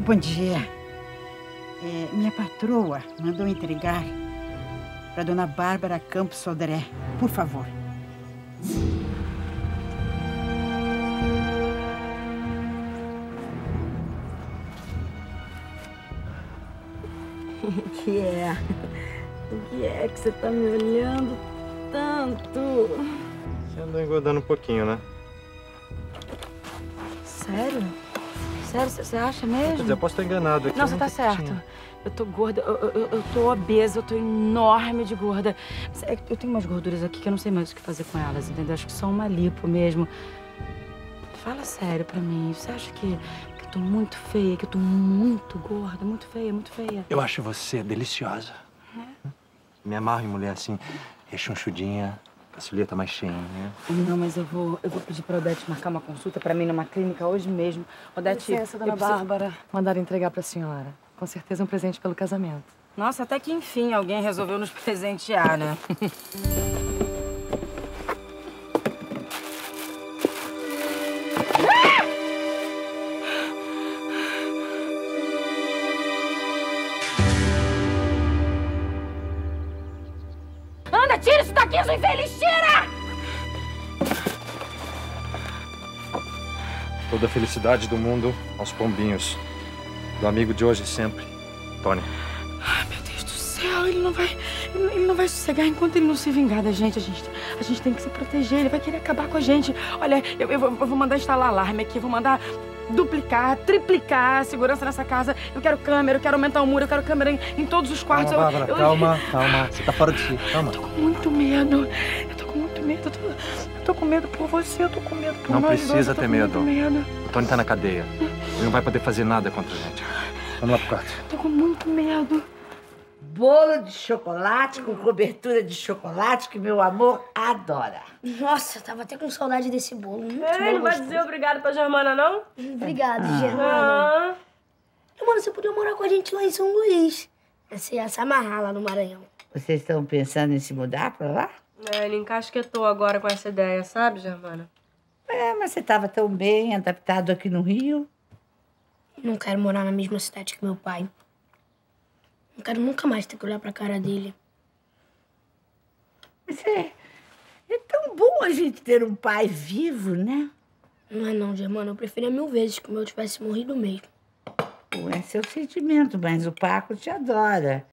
Bom dia. Minha patroa mandou entregar para dona Bárbara Campos Sodré, por favor. O que é? O que é que você tá me olhando tanto? Você andou engordando um pouquinho, né? Sério? Sério, você acha mesmo? Quer dizer, eu posso estar enganado aqui. Não, você tá certo. Eu tô gorda, eu tô obesa, eu tô enorme de gorda. Eu tenho umas gorduras aqui que eu não sei mais o que fazer com elas, entendeu? Acho que só uma lipo mesmo. Fala sério pra mim, você acha que eu tô muito feia, que eu tô muito gorda, muito feia, muito feia? Eu acho você deliciosa. É? Me amarro em mulher assim, rechonchudinha, a suleta mais cheinha. Não, mas eu vou pedir pra Odete marcar uma consulta pra mim numa clínica hoje mesmo. Odete, licença, dona Bárbara. Mandaram entregar pra senhora. Com certeza um presente pelo casamento. Nossa, até que enfim alguém resolveu nos presentear, né? Anda, tira isso daqui, sua infeliz, tira! Toda a felicidade do mundo aos pombinhos. Do amigo de hoje e sempre, Tony. Ai, meu Deus do céu, ele não vai sossegar enquanto ele não se vingar da gente. A gente tem que se proteger, ele vai querer acabar com a gente. Olha, eu vou mandar instalar alarme aqui, vou mandar duplicar, triplicar a segurança nessa casa. Eu quero câmera, eu quero aumentar o muro, eu quero câmera em todos os quartos. Calma, Bárbara, calma. Você tá fora de si, calma. Eu tô com muito medo, eu tô com muito medo. Eu tô com medo por você, eu tô com medo por Não nós precisa dois, ter medo. O Tony tá na cadeia. Ele não vai poder fazer nada contra a gente. Vamos lá pro quarto. Eu tô com muito medo. Bolo de chocolate com cobertura de chocolate que meu amor adora. Nossa, eu tava até com saudade desse bolo. Muito bom, Não vai gostoso. dizer obrigado pra Germana, não? Obrigada, Germana. Mano, você podia morar com a gente lá em São Luís. Você ia se amarrar lá no Maranhão. Vocês estão pensando em se mudar pra lá? Ele encasquetou agora com essa ideia, sabe, Germana? Mas você estava tão bem adaptado aqui no Rio. Não quero morar na mesma cidade que meu pai. Não quero nunca mais ter que olhar pra cara dele. Mas é tão bom a gente ter um pai vivo, né? Não é não, Germana. Eu preferia 1000 vezes que o meu tivesse morrido mesmo. Pô, é seu sentimento, mas o Paco te adora.